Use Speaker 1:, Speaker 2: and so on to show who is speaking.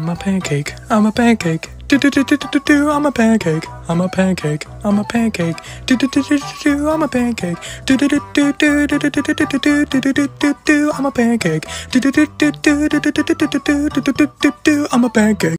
Speaker 1: I'm a pancake. I'm a pancake. Do do do do do do. I'm a pancake. I'm a pancake. I'm a pancake. Do do do do do. I'm a pancake. Do do do do do do do do do do do do do do. I'm a pancake. Do do do do do do do do do do do do do do. I'm a pancake.